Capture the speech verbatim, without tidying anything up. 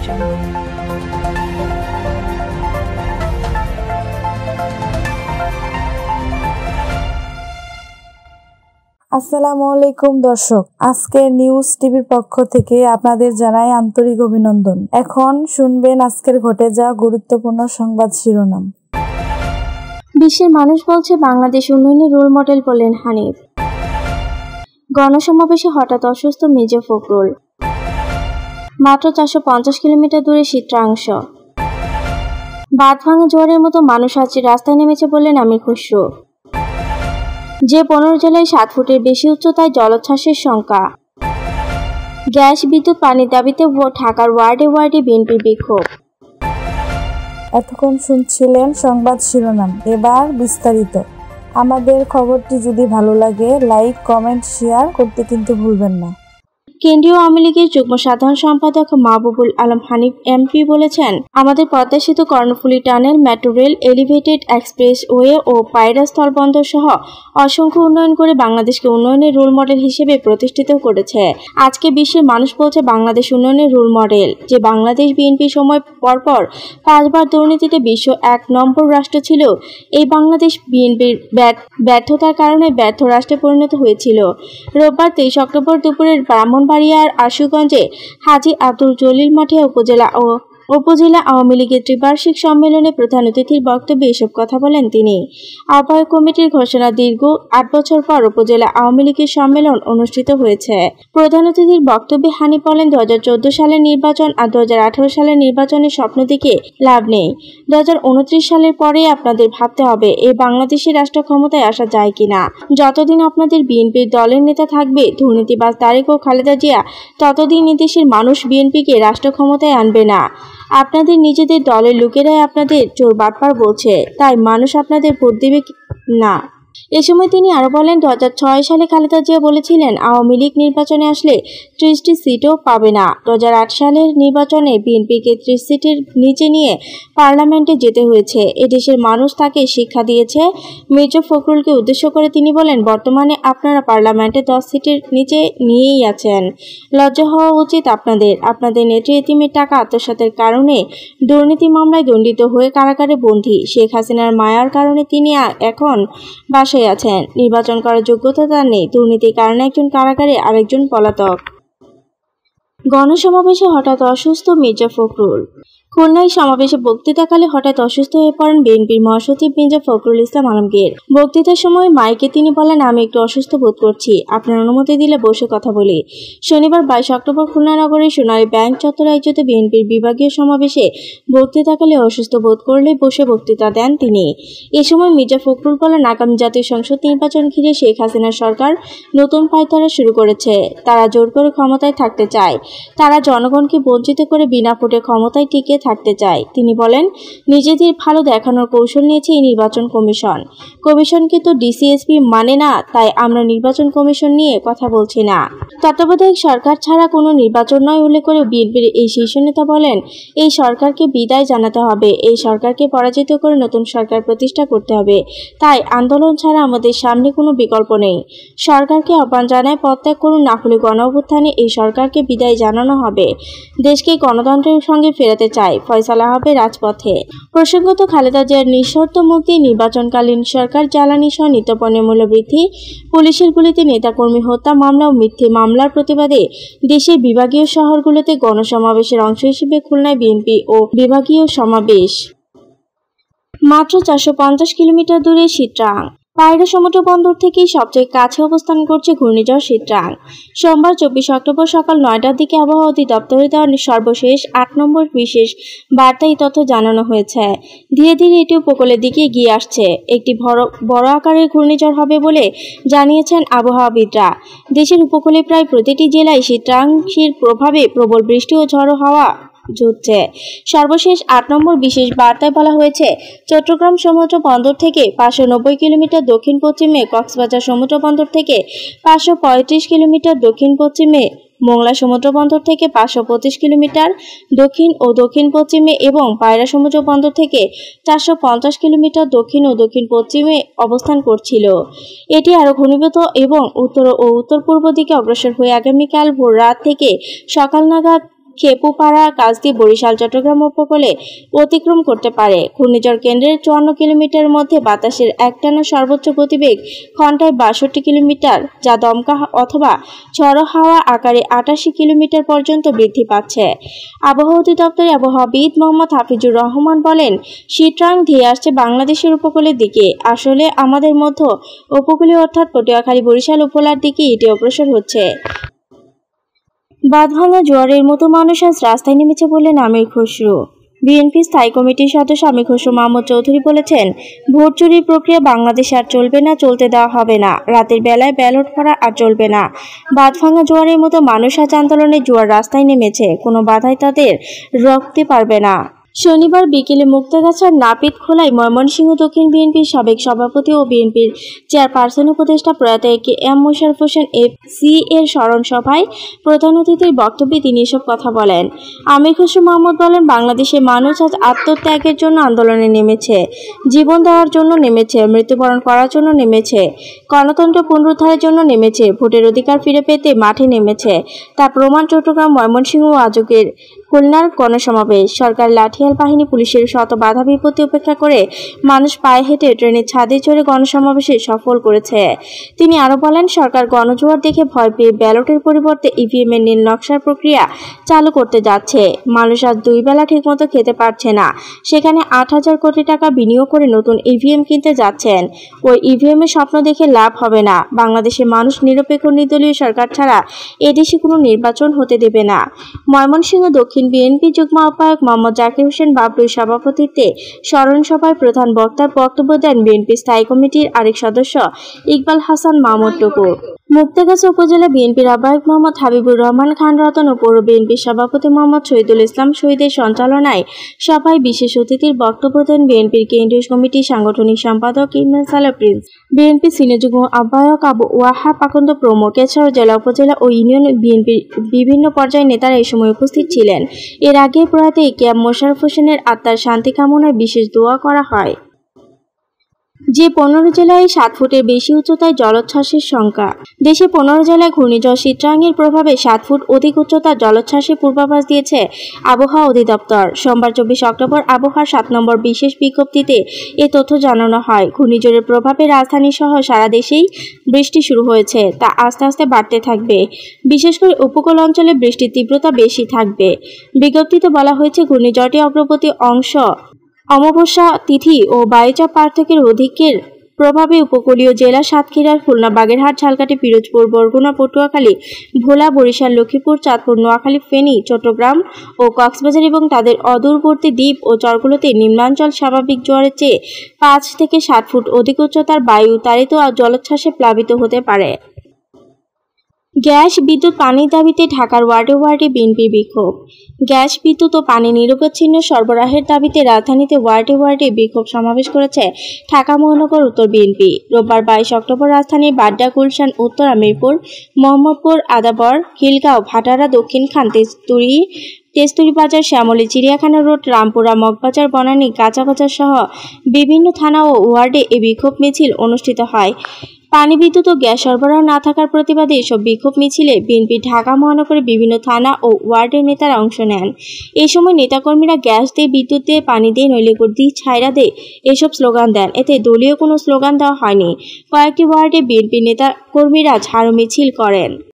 আসসালামু আলাইকুম দর্শক, আজকের নিউজ টিভির পক্ষ থেকে আপনাদের জানাই আন্তরিক অভিনন্দন। এখন শুনবেন আজকের ঘটে যাওয়া গুরুত্বপূর্ণ সংবাদ শিরোনাম। বিশ্বের মানুষ বলছে বাংলাদেশ উন্নয়নে রোল মডেল বললেন হানিফ। গণসমাবেশে হঠাৎ অসুস্থ মির্জা ফখরুল। মাত্র চারশো পঞ্চাশ কিলোমিটার দূরে চিত্রাংশ। বাঁধ ভাঙা জোয়ারের মতো মানুষ আজ রাস্তায় নেমেছে বললেন আমির খসরু। যে পনেরো জেলায় সাত ফুটের বেশি উচ্চতায় জলোচ্ছ্বাসের শঙ্কা। গ্যাস বিদ্যুৎ পানির দাবিতে ঢাকার ওয়ার্ডে ওয়ার্ডে বিএনপির বিক্ষোভ। এতক্ষণ শুনছিলেন সংবাদ শিরোনাম, এবার বিস্তারিত। আমাদের খবরটি যদি ভালো লাগে লাইক, কমেন্ট, শেয়ার করতে কিন্তু ভুলবেন না। কেন্দ্রীয় আওয়ামী লীগের যুগ্ম সাধারণ সম্পাদক মাহবুবুল আলম হানিফ এমপি বলেছেন, আমাদের পদ্মা সেতু, Karnaphuli tunnel, metro rail, elevated expressway ও পায়রা স্থলবন্দর সহ অসংখ্য উন্নয়ন করে বাংলাদেশকে উন্নয়নের রোল মডেল হিসেবে প্রতিষ্ঠিত করেছে। আজকে বিশ্বের মানুষ বলছে বাংলাদেশ উন্নয়নের রোল মডেল। যে বাংলাদেশ বিএনপি সময় পরপর পাঁচবার দুর্নীতিতে বিশ্ব এক নম্বর রাষ্ট্র ছিল, এই বাংলাদেশ বিএনপির ব্যর্থতার কারণে ব্যর্থ রাষ্ট্রে পরিণত হয়েছিল। রোববার তেইশ অক্টোবর দুপুরের ব্রাহ্মণ বাড়িয়ার আশুগঞ্জে হাজী আব্দুল জলিল মাঠে উপজেলা ও উপজেলা আওয়ামী লীগের ত্রিবার্ষিক সম্মেলনে প্রধান অতিথির বক্তব্যে এসব কথা বলেন তিনি। আহ্বায়ক কমিটির ঘোষণা, দীর্ঘ আট বছর পর উপজেলা আওয়ামী লীগের সম্মেলন অনুষ্ঠিত হয়েছে। প্রধান অতিথির বক্তব্যে হানিফ বলেন, দু হাজার চোদ্দ সালের নির্বাচন আর দু হাজার আঠারো সালের নির্বাচনের স্বপ্ন দিকে লাভ নেই। দু হাজার উনত্রিশ সালের পরে আপনাদের ভাবতে হবে এই বাংলাদেশের রাষ্ট্র ক্ষমতায় আসা যায় কিনা। যতদিন আপনাদের বিএনপির দলের নেতা থাকবে দুর্নীতিবাজ তারেক ও খালেদা জিয়া, ততদিন এদেশের মানুষ বিএনপিকে রাষ্ট্র ক্ষমতায় আনবে না। আপনাদের নিজেদের দলের লোকেরাই আপনাদের চোর বাটপার বলছে, তাই মানুষ আপনাদের ভোট দেবে না। এ সময় তিনি আরো বলেন, দু হাজার ছয় সালে খালেদা জিয়া বলেছিলেন আওয়ামী লীগ নির্বাচনে আসলে ত্রিশটি সিটও পাবে না। দু হাজার আট সালের নির্বাচনে বিএনপিকে ত্রিশ সিটের নিচে নিয়ে পার্লামেন্টে যেতে হয়েছে। এদেশের মানুষ তাকে শিক্ষা দিয়েছে। মির্জা ফখরুলকে উদ্দেশ্য করে তিনি বলেন, বর্তমানে আপনারা পার্লামেন্টে দশ সিটের নিচে নিয়েই আছেন। লজ্জা হওয়া উচিত আপনাদের। আপনাদের নেত্রী এতিমের টাকা আত্মসাতের কারণে দুর্নীতি মামলায় দণ্ডিত হয়ে কারাগারে বন্দী। শেখ হাসিনার মায়ার কারণে তিনি এখন বাসায় আছেন। নির্বাচন করার যোগ্যতা তার নেই। দুর্নীতির কারণে একজন কারাগারে, আরেকজন পলাতক। গণসমাবেশে হঠাৎ অসুস্থ মির্জা ফখরুল। খুলনায় সমাবেশে বক্তৃতাকালে হঠাৎ অসুস্থ হয়ে পড়েন বিএনপির মহাসচিব মির্জা ফখরুল ইসলাম আলমগীর। বক্তৃতার সময় মাইকে তিনি বলেন, আমি একটু অসুস্থ বোধ করছি, আপনার অনুমতি দিলে বসে কথা বলি। শনিবার বাইশ অক্টোবর খুলনা নগরের সোনালী ব্যাংক চত্বরে আয়োজিত বিএনপির বিভাগীয় সমাবেশে বক্তৃতাকালে অসুস্থ বোধ করলে বসে বক্তৃতা দেন তিনি। এ সময় মির্জা ফখরুল বলেন, আগামী জাতীয় সংসদ নির্বাচন ঘিরে শেখ হাসিনার সরকার নতুন পায়তারা শুরু করেছে। তারা জোর করে ক্ষমতায় থাকতে চায়। তারা জনগণকে বঞ্চিত করে বিনা ভোটে ক্ষমতায় টিকে থাকতে চায়। তিনি বলেন, নিজেদের ভালো দেখানোর কৌশল নিয়েছে এই নির্বাচন কমিশন। কমিশনকে তো ডিসিএসপি মানে না, তাই আমরা নির্বাচন কমিশন নিয়ে কথা বলছি না। তত্ত্বাবধায়ক সরকার ছাড়া কোনো নির্বাচন নয় উল্লেখ করে বিএনপির এই শীর্ষ নেতা বলেন, এই সরকারকে বিদায় জানাতে হবে। এই সরকারকে পরাজিত করে নতুন সরকার প্রতিষ্ঠা করতে হবে। তাই আন্দোলন ছাড়া আমাদের সামনে কোনো বিকল্প নেই। সরকারকে আহ্বান জানায় পদত্যাগ করুন, না হলে গণ অভ্যুত্থানে এই সরকারকে বিদায় জানানো হবে। দেশকে গণতন্ত্রের সঙ্গে ফেরাতে চায়, ফয়সালা হবে রাজপথে। প্রসঙ্গত, খালেদা জিয়ার নিঃশর্ত মুক্তি, নির্বাচনকালীন সরকার জ্বালানি সহ নিত্যপণ্যের মূল্য বৃদ্ধি, পুলিশের গুলিতে নেতাকর্মী হত্যা মামলা ও মিথ্যে মামলার প্রতিবাদে দেশের বিভাগীয় শহরগুলোতে গণসমাবেশের অংশ হিসেবে খুলনায় বিএনপি ও বিভাগীয় সমাবেশ। মাত্র চারশো পঞ্চাশ কিলোমিটার দূরে চিত্রাং। পায়রা সমুদ্র বন্দর থেকেই সবচেয়ে কাছে অবস্থান করছে ঘূর্ণিঝড় চিত্রাং। সোমবার চব্বিশ অক্টোবর সকাল নয়টার দিকে আবহাওয়া অধিদপ্তরে দেওয়া সর্বশেষ আট নম্বর বিশেষ বার্তায় তথ্য জানানো হয়েছে। ধীরে ধীরে এটি উপকূলের দিকে এগিয়ে আসছে। একটি বড় বড় আকারের ঘূর্ণিঝড় হবে বলে জানিয়েছেন আবহাওয়াবিদরা। দেশের উপকূলে প্রায় প্রতিটি জেলায় চিত্রাংশের প্রভাবে প্রবল বৃষ্টি ও ঝড়ো হাওয়া হচ্ছে। সর্বশেষ আট নম্বর বিশেষ বার্তায় বলা হয়েছে, চট্টগ্রাম সমুদ্র বন্দর থেকে পাঁচশো নব্বই কিলোমিটার দক্ষিণ পশ্চিমে, কক্সবাজার সমুদ্র বন্দর থেকে পাঁচশো পঁয়ত্রিশ কিলোমিটার দক্ষিণ পশ্চিমে, মোংলা সমুদ্র বন্দর থেকে পাঁচশো পঁচিশ কিলোমিটার দক্ষিণ ও দক্ষিণ পশ্চিমে এবং পায়রা সমুদ্র বন্দর থেকে চারশো পঞ্চাশ কিলোমিটার দক্ষিণ ও দক্ষিণ পশ্চিমে অবস্থান করছিল। এটি আরও ঘনীভূত এবং উত্তর ও উত্তর পূর্ব দিকে অগ্রসর হয়ে আগামীকাল ভোর রাত থেকে সকাল নাগাদ খেপুপাড়া কাজদি বরিশাল চট্টগ্রাম উপকূলে অতিক্রম করতে পারে। ঘূর্ণিঝড় কেন্দ্রের চুয়ান্ন কিলোমিটারের মধ্যে বাতাসের একটানা সর্বোচ্চ গতিবেগ ঘন্টায় বাষট্টি কিলোমিটার, যা দমকা অথবা ঝড়ো হাওয়া আকারে আটাশি কিলোমিটার পর্যন্ত বৃদ্ধি পাচ্ছে। আবহাওয়া অধিদপ্তরের আবহাওয়াবিদ মোহাম্মদ হাফিজুর রহমান বলেন, শীতরাং ধেয়ে আসছে বাংলাদেশের উপকূলের দিকে। আসলে আমাদের মধ্য উপকূলীয় অর্থাৎ পটুয়াখালী বরিশাল উপলার দিকে এটি অগ্রসর হচ্ছে। বাঁধভাঙা জোয়ারের মতো মানুষ আজ রাস্তায় নেমেছে বললেন আমির খসরু। বিএনপি স্থায়ী কমিটির সদস্য আমির খসরু মাহমুদ চৌধুরী বলেছেন, ভোট চুরির প্রক্রিয়া বাংলাদেশে আর চলবে না, চলতে দেওয়া হবে না। রাতের বেলায় ব্যালট করা আর চলবে না। বাঁধভাঙা জোয়ারের মতো মানুষ আজ আন্দোলনে জোয়ার রাস্তায় নেমেছে, কোনো বাধাই তাদের রুখতে পারবে না। শনিবার বিকেলে মুক্তাগাছার নাপিতখোলায় ময়মনসিংহ দক্ষিণ বিএনপির সাবেক সভাপতি ও বিএনপির চেয়ারপারসন উপদেষ্টা প্রয়াত A K M Mosharraf Hossain F C এর স্মরণ সভায় প্রধান অতিথির বক্তব্যে তিনি এসব কথা বলেন। আমির খসরু মাহমুদ বলেন, বাংলাদেশের মানুষ আজ আত্মত্যাগের জন্য আন্দোলনে নেমেছে, জীবন দেওয়ার জন্য নেমেছে, মৃত্যুবরণ করার জন্য নেমেছে, গণতন্ত্র পুনরুদ্ধারের জন্য নেমেছে, ভোটের অধিকার ফিরে পেতে মাঠে নেমেছে। তার প্রমাণ চট্টগ্রাম, ময়মনসিংহ ও আজকের খুলনার গণসমাবেশ। সরকার লাঠিয়াল বাহিনী, পুলিশের শত বাধা বিপত্তি উপেক্ষা করে মানুষ পায়ে হেঁটে ট্রেনের ছাদে চড়ে গণসমাবেশে সফল করেছে। তিনি আরও বলেন, সরকার গণজোয়ার দেখে ভয় পেয়ে ব্যালটের পরিবর্তে ইভিএম এর নীল নকশার প্রক্রিয়া চালু করতে যাচ্ছে। মানুষ আজ দুই বেলা ঠিকমতো খেতে পারছে না, সেখানে আট হাজার কোটি টাকা বিনিয়োগ করে নতুন ইভিএম কিনতে যাচ্ছেন। ওই ইভিএম এর স্বপ্ন দেখে লাভ হবে না। বাংলাদেশের মানুষ নিরপেক্ষ নির্দলীয় সরকার ছাড়া এদেশে কোনো নির্বাচন হতে দেবে না। ময়মনসিংহ দক্ষিণ বিএনপি যুগ্ম আহ্বায়ক মোহাম্মদ জাকির হোসেন বাবলুর সভাপতিত্বে স্মরণ সভায় প্রধান বক্তার বক্তব্য দেন বিএনপি স্থায়ী কমিটির আরেক সদস্য ইকবাল হাসান মাহমুদ টুকু। মুক্তাগাছা উপজেলা বিএনপির আহ্বায়ক মোহাম্মদ হাবিবুর রহমান খান রতন ও পৌর বিএনপির সভাপতি মোহাম্মদ শহীদুল ইসলাম শহীদের সঞ্চালনায় সভায় বিশেষ অতিথির বক্তব্য দেন বিএনপির কেন্দ্রীয় কমিটির সাংগঠনিক সম্পাদক Imran Saleh Prince, BNP senior যুগ্ম আহ্বায়ক আবু ওয়াহাব আকন্দ প্রমুখ। এছাড়াও জেলা, উপজেলা ও ইউনিয়ন বিএনপির বিভিন্ন পর্যায়ের নেতারা এই সময় উপস্থিত ছিলেন। এর আগে প্রয়াত এ কে এম মোশাররফ হোসেনের আত্মার শান্তি কামনায় বিশেষ দোয়া করা হয়। যে পনেরো জেলায় সাত ফুটের বেশি উচ্চতায় জলোচ্ছ্বাসের শঙ্কা। দেশে পনেরো জেলায় ঘূর্ণিঝড় শীতরাঙের প্রভাবে সাত ফুট অধিক উচ্চতার জলোচ্ছ্বাসের পূর্বাভাস দিয়েছে আবহাওয়া অধিদপ্তর। সোমবার চব্বিশ অক্টোবর আবহাওয়ার সাত নম্বর বিশেষ বিজ্ঞপ্তিতে এ তথ্য জানানো হয়। ঘূর্ণিঝড়ের প্রভাবে রাজধানী সহ সারা দেশেই বৃষ্টি শুরু হয়েছে, তা আস্তে আস্তে বাড়তে থাকবে। বিশেষ করে উপকূল অঞ্চলে বৃষ্টির তীব্রতা বেশি থাকবে। বিজ্ঞপ্তিতে বলা হয়েছে, ঘূর্ণিঝড়টি অগ্রবর্তী অংশ অমাবস্যা তিথি ও বায়ুচাপ পার্থক্যের অধিকের প্রভাবে উপকূলীয় জেলা সাতক্ষীরা, খুলনা, বাগেরহাট, ঝালকাঠি, পিরোজপুর, বরগুনা, পটুয়াখালী, ভোলা, বরিশাল, লক্ষ্মীপুর, চাঁদপুর, নোয়াখালী, ফেনী, চট্টগ্রাম ও কক্সবাজার এবং তাদের অদূরবর্তী দ্বীপ ও চরগুলোতে নিম্নাঞ্চল স্বাভাবিক জোয়ারের চেয়ে পাঁচ থেকে সাত ফুট অধিক উচ্চতার বায়ু তাড়িত জলোচ্ছ্বাসে প্লাবিত হতে পারে। গ্যাস, বিদ্যুৎ, পানির দাবিতে ঢাকার ওয়ার্ডে ওয়ার্ডে বিএনপির বিক্ষোভ। গ্যাস, বিদ্যুৎ ও পানি নিরবচ্ছিন্ন সরবরাহের দাবিতে রাজধানীতে ওয়ার্ডে ওয়ার্ডে বিক্ষোভ সমাবেশ করেছে ঢাকা মহানগর উত্তর বিএনপি। রোববার বাইশ অক্টোবর রাজধানীর বাড্ডা, গুলশান, উত্তর আমিরপুর, মোহাম্মদপুর, আদাবর, খিলগাঁও, ভাটারা, দক্ষিণ খান, তেজতুরি তেজতুরি বাজার, শ্যামলী, চিড়িয়াখানা রোড, রামপুরা, মগবাজার, বনানী, কাঁচাবাজার সহ বিভিন্ন থানা ও ওয়ার্ডে এ বিক্ষোভ মিছিল অনুষ্ঠিত হয়। পানি, বিদ্যুৎ ও গ্যাস সরবরাহ না থাকার প্রতিবাদে এসব বিক্ষোভ মিছিলে বিএনপি ঢাকা মহানগরের বিভিন্ন থানা ও ওয়ার্ডের নেতারা অংশ নেন। এ সময় নেতাকর্মীরা গ্যাস দে, বিদ্যুৎ দে, পানি দে, নইলে দি, ছাইরা দে এসব স্লোগান দেন। এতে দলীয় কোনো স্লোগান দেওয়া হয়নি। কয়েকটি ওয়ার্ডে বিএনপি নেতা কর্মীরা ঝাড়ু মিছিল করেন।